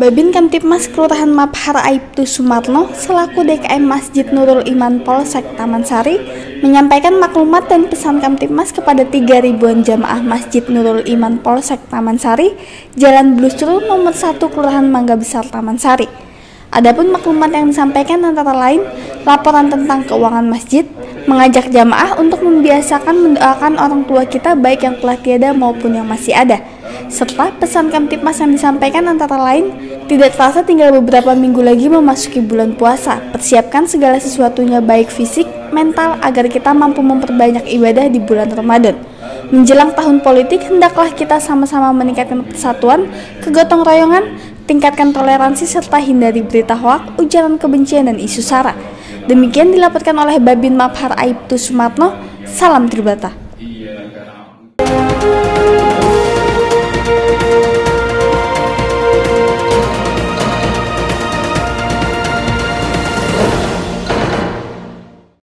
Babin Kamtibmas Kelurahan Mabhar Aibtu Sumarno selaku DKM Masjid Nurul Iman Polsek Taman Sari menyampaikan maklumat dan pesan Kamtibmas kepada 3.000-an jamaah Masjid Nurul Iman Polsek Taman Sari, Jalan Blusru nomor 1 Kelurahan Mangga Besar Taman Sari. Adapun maklumat yang disampaikan antara lain laporan tentang keuangan masjid, mengajak jamaah untuk membiasakan mendoakan orang tua kita baik yang telah tiada maupun yang masih ada. Serta pesan Kamtibmas yang disampaikan antara lain, tidak terasa tinggal beberapa minggu lagi memasuki bulan puasa. Persiapkan segala sesuatunya baik fisik, mental agar kita mampu memperbanyak ibadah di bulan Ramadan. Menjelang tahun politik, hendaklah kita sama-sama meningkatkan persatuan, kegotong royongan, tingkatkan toleransi serta hindari berita hoak, ujaran kebencian dan isu sara. Demikian dilaporkan oleh Babin Mabhar Aibtu Sumarno. Salam Tribata.